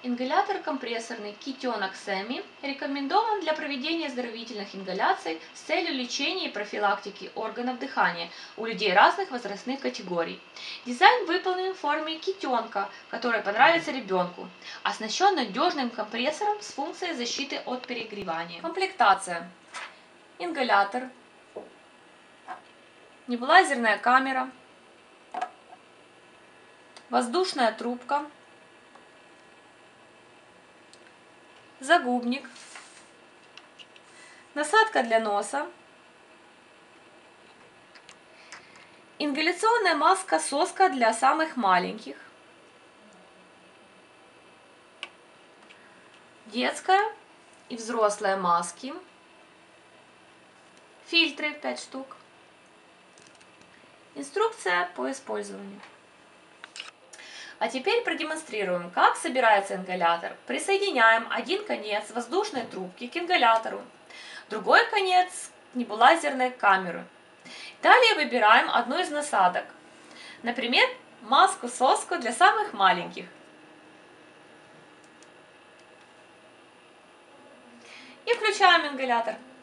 Ингалятор компрессорный Китенок Семи рекомендован для проведения оздоровительных ингаляций с целью лечения и профилактики органов дыхания у людей разных возрастных категорий. Дизайн выполнен в форме китенка, который понравится ребенку, оснащен надежным компрессором с функцией защиты от перегревания. Комплектация. Ингалятор, небулайзерная камера, воздушная трубка, загубник, насадка для носа, ингаляционная маска-соска для самых маленьких, детская и взрослая маски, фильтры 5 штук, инструкция по использованию. А теперь продемонстрируем, как собирается ингалятор. Присоединяем один конец воздушной трубки к ингалятору, другой конец к небулайзерной камере. Далее выбираем одну из насадок, например, маску-соску для самых маленьких. И включаем ингалятор.